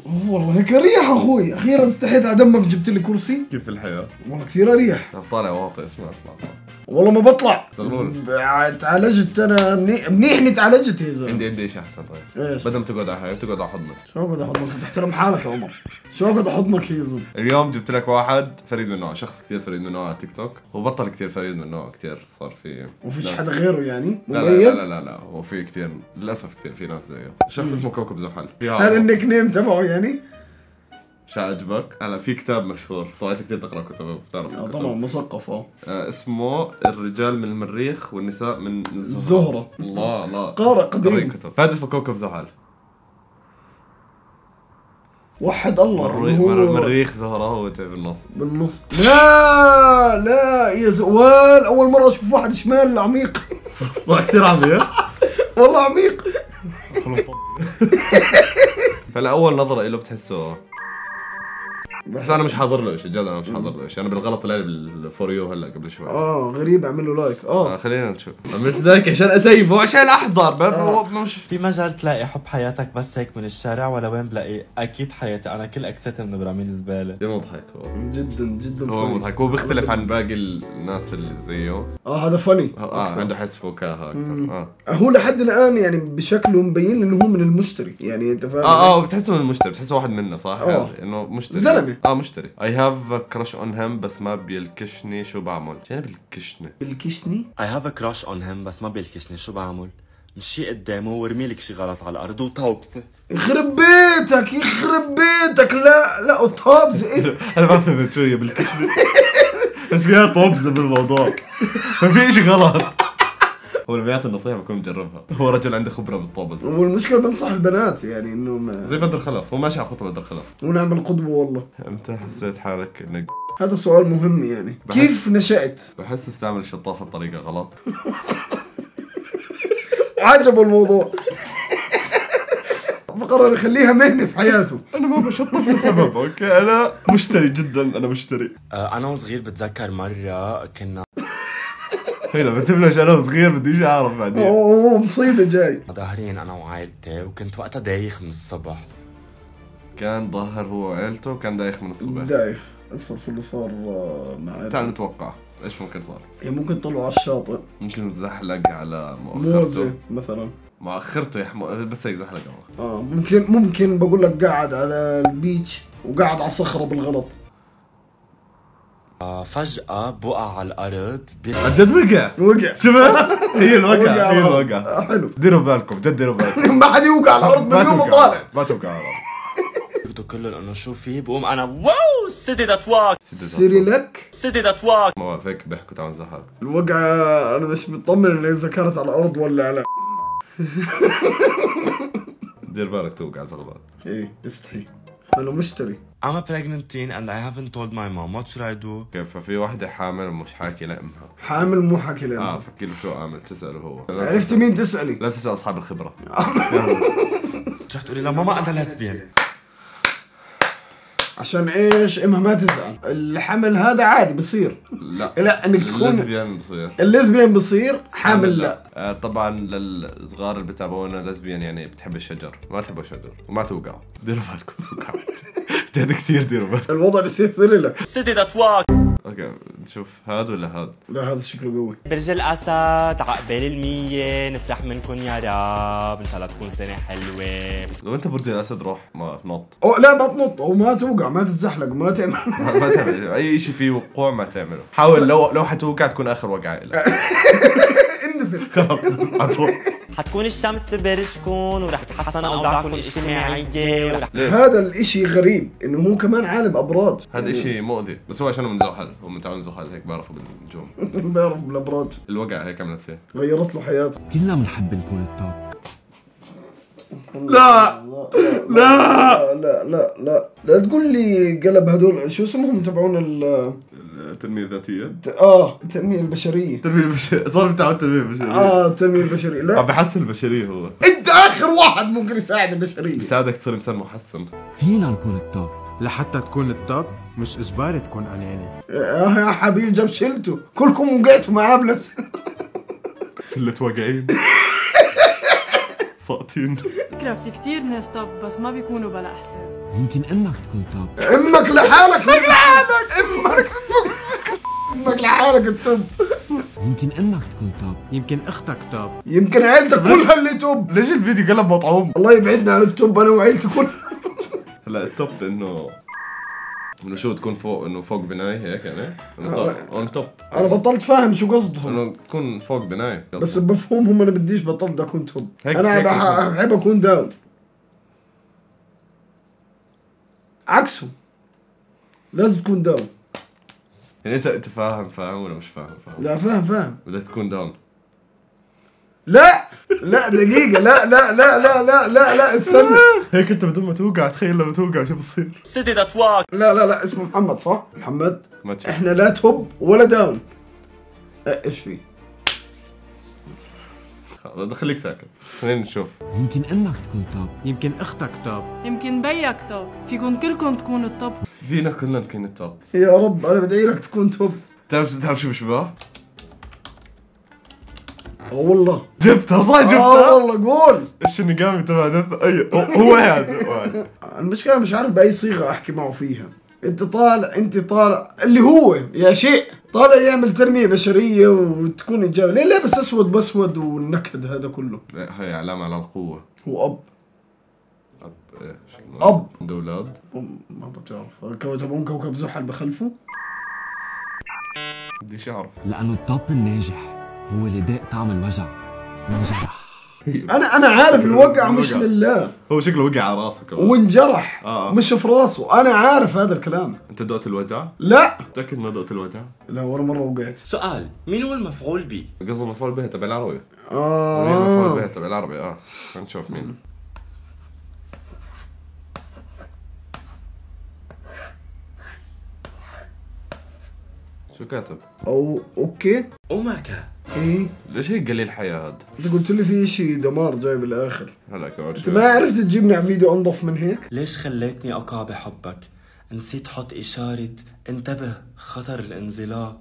والله هيك اريح اخوي، اخيرا استحيت على دمك جبت لي كرسي. كيف الحياة؟ والله كثير اريح. طالع واطي اسمع اطلع. والله ما بطلع. زغلول. تعالجت انا منيح اني تعالجت يا زلمه. عندي شيء احسن طيب. ايش؟ بدل ما تقعد على هاي تقعد على حضنك. شو اقعد احضنك؟ تحترم حالك يا عمر. شو اقعد احضنك يا زلمه؟ اليوم جبت لك واحد فريد من نوعه، شخص كثير فريد من نوعه على تيك توك، وبطل كثير فريد من نوعه، كثير صار في وفيش ناس. حدا غيره يعني لا مميز؟ لا لا لا لا هو في كثير للاسف كثير في ناس زيه. شخص اسمه كوكب زحل. هذا النيك نيم تبعه يعني؟ شو عجبك؟ هلا في كتاب مشهور، طبعا كثير تقرا كتب بتعرف الكتب. طبعا مثقف اسمه الرجال من المريخ والنساء من الزهرة. الله الله قارئ قديم. كتب. هذا اسمه كوكب زحل. وحد الله. مريخ زهرة هو جاي بالنص. بالنص. لا لا يا زوال، اول مرة اشوف واحد شمال عميق. طلع كثير عميق. والله عميق. فلا اول نظرة له بتحسه، بس انا مش حاضر له شيء، جد انا مش حاضر له شيء، انا بالغلط طلع لي بالفور يو هلا قبل شوي. غريب، اعمل له لايك. خلينا نشوف. عملت ذاك عشان اسيفه عشان احضر مش في مجال تلاقي حب حياتك بس هيك من الشارع، ولا وين بلاقي؟ اكيد حياتي انا كل اكسيتها من براميل زباله. مضحك هو جدا جدا هو مضحك، هو بيختلف عن باقي الناس اللي زيه. هذا فني. عنده حس فكاهه اكثر. هو لحد الان يعني بشكله مبين انه هو من المشتري، يعني انت فاهم. بتحسه من المشتري، بتحسه واحد منا صح؟ انه مشتري زلمه. مشتري. I have a crush on him بس ما بيلكشني شو بعمل. شو يعني بيلكشني؟ بالكشني؟ I have a crush on him بس ما بيلكشني شو بعمل؟ مشي قدامه وارمي لك شي غلط على الارض وطوبته. يخرب بيتك يخرب بيتك. لا لا طابزه ايه؟ انا ما فهمت شو هي بالكشني. بس فيها طوبزه بالموضوع. ففي شيء غلط. هو اللي بيعطي النصيحة بكون مجربها، هو رجل عنده خبرة بالطوبز. والمشكلة بنصح البنات يعني انه ما زي بدر خلف، هو ماشي على خطة بدر خلف. ونعمل قدوة والله. امتى حسيت حالك انك هذا سؤال مهم يعني. كيف نشأت؟ بحس تستعمل الشطافة بطريقة غلط. عجبه الموضوع. فقرر يخليها مهنة في حياته. انا ما بشطف لسبب اوكي، انا مشتري جدا، انا مشتري. انا وصغير بتذكر مرة كنا هي لما تبلش انا وصغير بديش اعرف بعدين. اوه مصيبة جاي. ظاهرين انا وعائلتي، وكنت وقتها دايخ من الصبح. كان ظاهر هو وعيلته وكان دايخ من الصبح. دايخ. ابصر شو اللي صار مع تعال نتوقع ايش ممكن صار. يعني ممكن طلعوا على الشاطئ، ممكن زحلق على مؤخرته موزة مثلا. مؤخرته بس هيك زحلق هو. ممكن بقول لك قاعد على البيتش وقاعد على صخرة بالغلط. فجأة بوقع على الأرض. عن جد وقع. شفت؟ هي الوقع. حلو. ديروا بالكم جد، ديروا بالكم. ما حد يوقع على الأرض من يوم طالع. ما توقع على الأرض. بدو كلهم انه شو في، بقوم انا واو سيدي ذات واك. سيري لك. سيدي ذات واك. ما بعرف هيك بيحكوا تعال زحل. الوقعة أنا مش مطمن إن إذا كانت على الأرض ولا لا. دير بالك توقع زغلال. إيه استحي. أنا مشتري. I'm a pregnant teen and I haven't told my mom. What should I do? كيف ففي وحدة حامل ومش حاكي لأمها. حامل مو حكي لأمها. فكي له شو أعمل، تسأله هو. عرفت مين تسألي؟ لا تسأل أصحاب الخبرة. رح تقولي لا ماما أنا لسبيان. عشان ايش امها ما تزعل؟ الحمل هذا عادي بصير. لا انك تكون الليزبيان بصير. الليزبيان بصير، حامل لا. طبعا للصغار اللي بتابعونا ليزبيان يعني بتحب الشجر، ما تحبوا الشجر وما توقعوا. ديروا بالكم توقعوا. جد كثير ديروا بالكم. الوضع بصير لك. سيدي ذات واك. اوكي نشوف هذا ولا هذا؟ لا هذا شكله قوي. برج الأسد عقبال 100 نفرح منكم يا رب، إن شاء الله تكون سنة حلوة. لو أنت برج الأسد روح ما نط. لا ما تنط وما توقع، ما تتزحلق، ما تعمل. ما تعمل أي شيء فيه وقوع، ما تعمله. حاول لو حتوقع تكون آخر وقعة لك. اندفن. خلاص حتكون الشمس ببرجكم ورح تحسن أوضاعكم الاجتماعية هذا الاشي غريب انه هو كمان عالم ابراج. هذا اشي مؤذي، بس هو عشانه من زحل، هو من تعاون زحل هيك بيعرفوا بالنجوم. بيعرف بالابراج. الوقع هيك عملت فيه، غيرت له حياته. كلنا بنحب نكون التوب. لا لا لا لا لا لا تقول لي قلب هدول شو اسمهم تبعون التنمية الذاتية. التنمية البشرية. التنمية البشرية صار بتاع التنمية البشرية. التنمية البشرية. لا عم بحسن البشرية هو. انت اخر واحد ممكن يساعد البشرية. بيساعدك تصير انسان محسن. فينا نكون التوب. لحتى تكون التوب مش اجباري تكون اناني. يا حبيبي جاب شلته، كلكم وقعتوا معاه بنفس. شلة واقعين. ساقطين. فكرة في كتير ناس توب بس ما بيكونوا بلا إحساس. يمكن امك تكون توب. امك لحالك امك لحالك التوب. يمكن امك تكون توب. يمكن اختك توب. يمكن عيلتك كلها اللي توب. ليش الفيديو قلب مطعوم؟ الله يبعدنا عن التوب انا وعيلتي كلها. هلا التوب انه شو تكون فوق، انه فوق بناي هيك يعني؟ اون توب. انا بطلت فاهم شو قصدهم. انه تكون فوق بناي بس بمفهومهم انا بديش بطلت اكون توب. هيك انا بحب اكون داون. عكسهم لازم تكون داون. يعني انت فاهم ولا مش فاهم؟ لا فاهم بدك تكون داون. لا دقيقة لا استنى. هيك انت بدون ما توقع، تخيل لما توقع شو بصير؟ لا اسمه محمد صح؟ محمد ما تشوف. احنا لا توب ولا داون. ايش في؟ خلص خليك ساكت، خلينا نشوف. يمكن امك تكون توب. يمكن اختك توب. يمكن بيك توب. فيكن كلكم تكونوا التوب. فينا كلنا نكون التوب. يا رب انا بدعي لك تكون توب. تعرف شو بشبه؟ والله جبتها صح جبتها؟ والله قول. الشينيغامي تبع دث. اي هو هذا. المشكلة مش عارف بأي صيغة أحكي معه فيها. أنت طالع اللي هو يا شيء طالع يعمل تنمية بشرية وتكون إجابة. ليه لابس أسود بأسود والنكد هذا كله؟ هي علامة على القوة. هو أب. ايش؟ أب. عنده أولاد؟ ما بتعرف تبعون كوكب زحل بخلفه؟ بديش أعرف. لانه التوب الناجح هو اللي داق طعم الوجع وانجرح. أنا عارف الوقع مش لله. هو شكله وقع على راسه كمان وانجرح مش في راسه. أنا عارف هذا الكلام. انت دقت الوجع؟ لا متأكد ما دقت الوجع؟ لا ولا مرة وقعت. سؤال، مين هو المفعول به؟ قصدي المفعول به تبع العربي. مين المفعول به تبع العربي؟ خلينا نشوف مين. شو كاتب؟ اوكي. أوماكا. ايه ليش هيك قليل حياة هاد؟ انت قلت لي في شيء دمار جاي بالاخر. هلا كمان انت ما عرفت تجيبني على فيديو انظف من هيك؟ ليش خليتني أقع بحبك؟ نسيت حط إشارة انتبه خطر الانزلاق.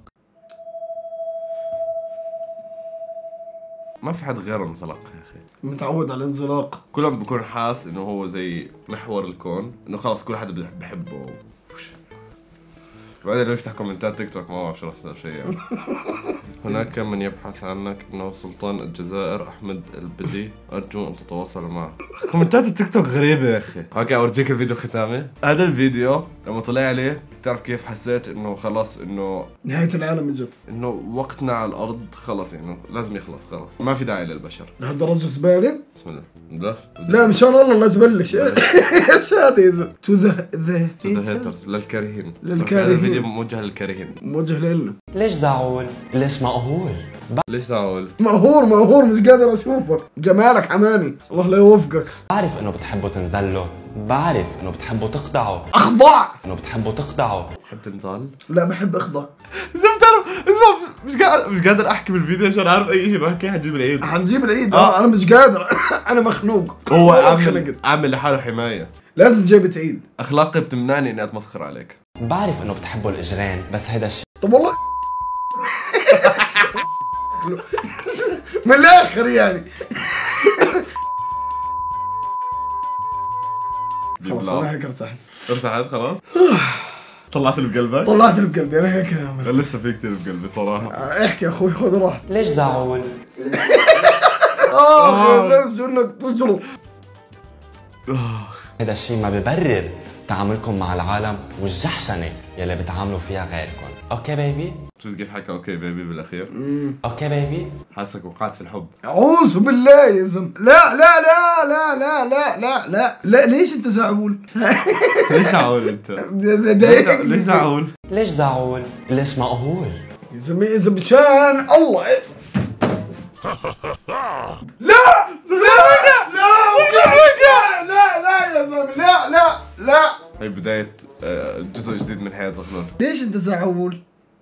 ما في حد غيره انزلق يا اخي. متعود على الانزلاق. كل ما بكون حاس انه هو زي محور الكون، انه خلاص كل حدا بحبه. بعدين لو يفتح كومنتات تيك توك ما بعرف شو رح يصير شيء يعني. هناك من يبحث عنك، انه سلطان الجزائر احمد البدي، ارجو ان تتواصل معه. كومنتات التيك توك غريبه يا اخي. اوكي اورجيك الفيديو ختامي. هذا الفيديو لما طلع لي بتعرف كيف حسيت انه خلاص انه نهاية العالم اجت. انه وقتنا على الارض خلص، يعني لازم يخلص خلاص، ما في داعي للبشر. لهالدرجة زبالة؟ بسم الله. بلاش. لا مشان الله لا تبلش. ايش هذا يا زلمة؟ تو ذا هيترز للكارهين. للكارهين. هذا الفيديو موجه للكارهين. موجه لنا. ليش زعول؟ ليش مقهور؟ ليش زعول؟ مقهور مش قادر اشوفك. جمالك عماني الله لا يوفقك. بعرف انه بتحبوا تنزله، بعرف انه بتحبوا تخضعوا، اخضع. انه بتحبوا تخضعوا. بحب تنزل؟ لا بحب اخضع. زلمة بتعرف اسمع، مش قادر احكي بالفيديو عشان اعرف اي شيء بحكي حتجيب العيد. حنجيب العيد. انا مش قادر. انا مخنوق. هو عامل لحاله حماية. لازم جيبة عيد. اخلاقي بتمنعني اني اتمسخر عليك. بعرف انه بتحبوا الاجرين بس هيدا الشيء طب والله من الاخر يعني. خلاص انا هيك ارتحت خلاص. طلعت اللي بقلبك؟ طلعت اللي بقلبي انا هيك. لسه في كثير بقلبي صراحة. احكي يا اخوي خذ راحتك. ليش زعول؟ يا زلمه شو انك تجرب. هيدا الشيء ما ببرر تعاملكم مع العالم والجحشنة يلي بتعاملوا فيها غيركم. اوكي بيبي؟ شوف كيف حكى اوكي بيبي بالاخير. اوكي بيبي؟ حاسك وقعت في الحب. اعوذ بالله يا زلمه. لا لا لا لا لا لا لا لا لا. ليش انت زعول؟ ليش زعول انت؟ ليش زعول؟ ليش زعول؟ ليش مقهور؟ يا زلمه اذا مشان الله. لا يا زلمه لا. هي بداية جزء جديد من حياة زغلول. ليش انت زعول؟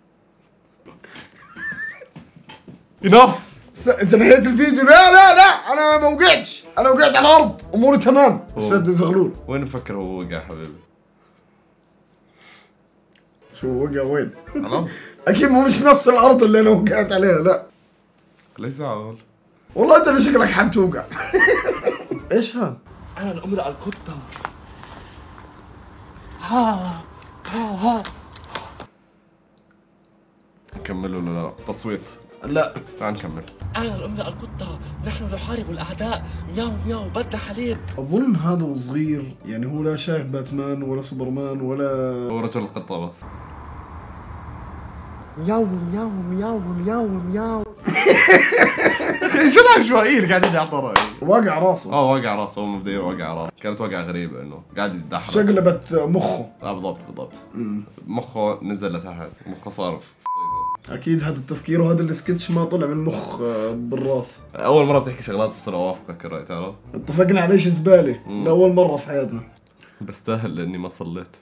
انف. انت نهيت الفيديو. لا انا ما وقعتش. انا وقعت على الارض اموري تمام. استاذ زغلول وين مفكر هو وقع حبيبي؟ شو وقع وين؟ على اكيد مو مش نفس الارض اللي انا وقعت عليها. لا ليش زعول؟ والله انت اللي شكلك حاب توقع. ايش هذا؟ انا الامرأة القطة. نكمل ولا لا؟ تصويت. لا تعال نكمل. انا الامرأة القطة، نحن نحارب الاعداء، مياو مياو بدنا حليب. اظن هذا وصغير يعني هو لا شايف باتمان ولا سوبرمان ولا هو رجل القطة بس. مياو مياو مياو مياو مياو. شو العشوائية اللي قاعدين يعطوها؟ واقع راسه. واقع راسه، هو مبدئيا واقع راسه، كانت وقعة غريبة انه قاعد يتدحرج. شقلبت مخه. بالضبط. مخه نزل لتحت، مخه صارف. اكيد هذا التفكير وهذا السكتش ما طلع من مخ بالراس. اول مرة بتحكي شغلات بصير اوافقك الرأي، تعرف؟ اتفقنا على شيء زبالة لأول مرة في حياتنا. بستاهل لاني ما صليت.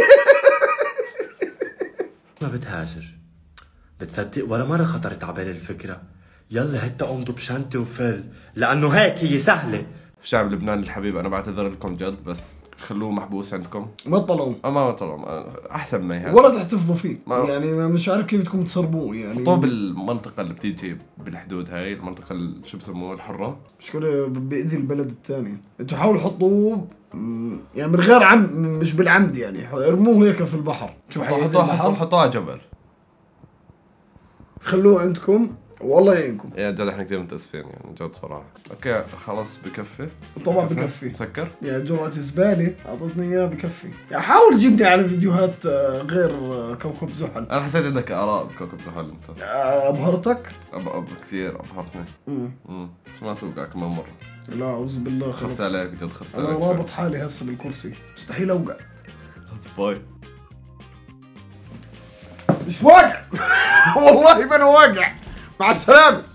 ما بتهاجر، بتصدق ولا مرة خطرت على بالي الفكرة. يلا هتا قوم ضب شنطة وفل، لأنه هيك هي سهلة. شعب لبنان الحبيب، انا بعتذر لكم جد، بس خلوه محبوس عندكم. ما طلعوا ما طلعوا، احسن ما هي. ولا تحتفظوا فيه ما- يعني مش عارف كيف بدكم تسربوه يعني. حطوه بالمنطقة اللي بتيجي بالحدود هاي، المنطقة اللي شو بسموه الحرة. مشكلة بيأذي البلد الثاني. انتوا حاولوا حطوه يعني من غير عمد، مش بالعمد يعني، ارموه هيك في البحر. شو حيأذي البحر؟ حطوه على جبل. خلوه عندكم والله يعينكم. يا جد احنا كثير متأسفين يعني جد صراحة. اوكي خلاص بكفي. طبعا بكفي. مسكر؟ يا جرعة زبالة اعطتني اياه بكفي. يعني حاول تجيبني على فيديوهات غير كوكب زحل. انا حسيت عندك آراء بكوكب زحل انت. ابهرتك؟ كثير ابهرتني. بس ما توقع كمان مرة. لا اعوذ بالله. خفت عليك جد، خفت عليك. انا رابط حالي هسه بالكرسي، مستحيل اوقع. باي. مش واقع. والله ما انا واقع. مع السلامة.